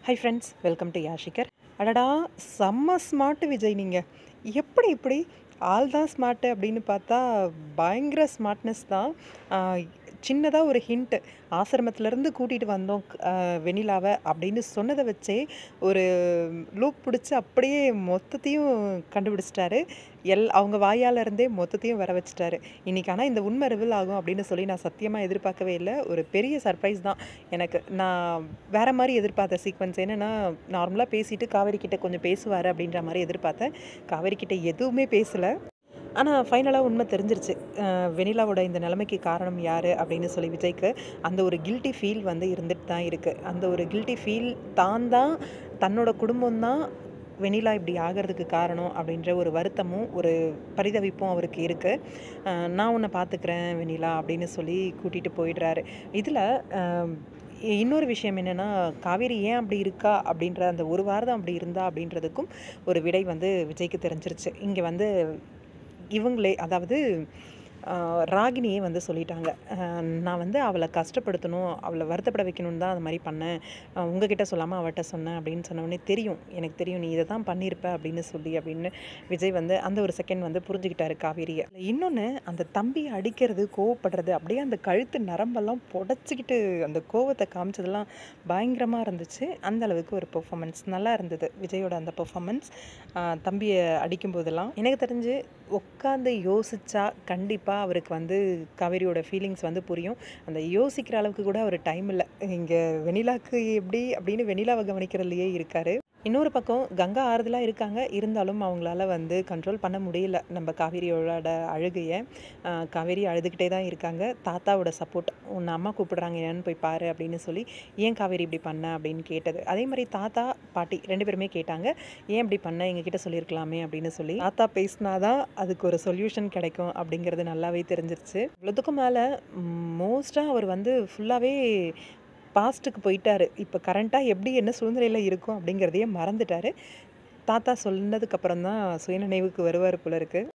High friends, welcome to யாஷிகர். அடடா! செம்ம ஸ்மார்ட் விஜய் நீங்க. எப்படி இப்படி? ஆள் தான் ஸ்மார்ட்டு அப்படின்னு பார்த்தா, பயங்கர ஸ்மார்ட்னஸ் தான். ஆ சின்னதா ஒரு ஹிண்ட் ஆசிரமத்திலருந்து கூட்டிட்டு வந்தோம் வெண்ணிலாவ அப்படின்னு சொன்னத வச்சே, ஒரு லூப் புடிச்சு அப்படியே மொத்தத்தையும் கண்டுபிடிச்சிட்டாரு. அவங்க வாயால இருந்தே மொத்தத்தையும் வர வச்சுட்டாரு. இன்னைக்கு ஆனா இந்த உண்மை ரிவீல் ஆகும் அப்படின்னு சொல்லி நான் சத்தியமா எதிர்பார்க்கவே இல்ல. ஒரு பெரிய சர்ப்ரைஸ் தான் எனக்கு. நான் வேற மாரி எதிர்பார்த்த சீக்வென்ஸ் என்னன்னா, நார்மலா பேசிட்டு காவேரி கிட்ட கொஞ்சம் பேசுவாரு அப்படின்ற மாரி எதிர்பார்த்தேன். காவேரி கிட்ட எதுவுமே பேசல. ஆனா ஃபைனலா உண்மை தெரிஞ்சிருச்சு. வெண்ணிலாவோட இந்த நிலைமைக்கு காரணம் யாரு அப்படின்னு சொல்லி விஜய்க்கு அந்த ஒரு கில்ட்டி ஃபீல் வந்து இருந்துட்டு தான் இருக்கு. அந்த ஒரு கில்ட்டி ஃபீல் தான் தன்னோட குடும்பம் தான் வெண்ணிலா இப்படி ஆகறதுக்கு காரணம் அப்படின்ற ஒரு வருத்தமும், ஒரு பரிதவிப்பும் அவருக்கு இருக்கு. நான் உன்னை பார்த்துக்கிறேன் வெண்ணிலா அப்படின்னு சொல்லி கூட்டிட்டு போயிடுறாரு. இதில அ இன்னொரு விஷயம் என்னன்னா, காவேரி ஏன் அப்படி இருக்கா அப்படின்ற அந்த ஒரு வாரம் அப்படி இருந்தா அப்படின்றதுக்கும் ஒரு விடை வந்து விஜய்க்கு தெரிஞ்சிருச்சு. இங்க வந்து இவங்களே அதாவது ராகினியே வந்து சொல்லிட்டாங்க. நான் வந்து அவள கஷ்டப்படுத்தணும், அவள வருத்தப்பட வைக்கணும்னு தான் அது மாரி பண்ணேன். உங்ககிட்ட சொல்லாம அவட்ட சொன்னேன் அப்படின்னு சொன்னோனே தெரியும். எனக்கு தெரியும் நீ இத தான் பண்ணியிருப்ப அப்படின்னு சொல்லி அப்படின்னு விஜய் வந்து அந்த ஒரு செகண்ட் வந்து புரிஞ்சுக்கிட்டாரு காவேரிய. இன்னொன்னு அந்த தம்பிய அடிக்கிறது, கோவப்படுறது அப்படியே அந்த கழுத்து நரம்பெல்லாம் பொடச்சுக்கிட்டு அந்த கோவத்த காமிச்சதெல்லாம் பயங்கரமா இருந்துச்சு. அந்த அளவுக்கு ஒரு பெர்ஃபார்மன்ஸ் நல்லா இருந்தது. விஜயோட அந்த பெர்ஃபார்மன்ஸ் தம்பிய அடிக்கும்போதெல்லாம். எனக்கு தெரிஞ்சு உட்காந்து யோசிச்சா கண்டிப்பா அவருக்கு வந்து காவேரியோட ஃபீலிங்ஸ் வந்து புரியும். அந்த யோசிக்கிற அளவுக்கு கூட அவரு டைம் இல்ல. இங்க வெண்ணிலாக்கு எப்படி அப்படின்னு வெண்ணிலாவ கவனிக்கிறதுலயே இருக்காரு. இன்னொரு பக்கம் கங்கா ஆறுதலா இருக்காங்க. இருந்தாலும் அவங்களால வந்து கண்ட்ரோல் பண்ண முடியல. நம்ம காவேரியோட அழுகைய. காவேரி அழுதுகிட்டே தான் இருக்காங்க. தாத்தாவோட சப்போர்ட். உன்ன அம்மா கூப்பிடுறாங்க என்னன்னு போய் பாரு அப்படின்னு சொல்லி, ஏன் காவேரி இப்படி பண்ண அப்படின்னு கேட்டது. அதே மாரி தாத்தா, பாட்டி 2 பேருமே கேட்டாங்க. ஏன் இப்படி பண்ண? எங்ககிட்ட சொல்லியிருக்கலாமே அப்படின்னு சொல்லி. தாத்தா பேசினா தான் அதுக்கு ஒரு சொல்யூஷன் கிடைக்கும் அப்படிங்கிறது நல்லாவே தெரிஞ்சிருச்சு. இவ்வளோத்துக்கும் மேல மோஸ்ட்டா அவர் வந்து ஃபுல்லாவே பாஸ்ட்டுக்கு போயிட்டாரு. இப்ப கரண்ட்டா எப்படி என்ன சூழ்நிலையில இருக்கோம் அப்படிங்கிறதையே மறந்துட்டாரு. தாத்தா சொன்னதுக்கு அப்புறம் தான் சுயநினைவுக்கு வருவாரு போல இருக்கு.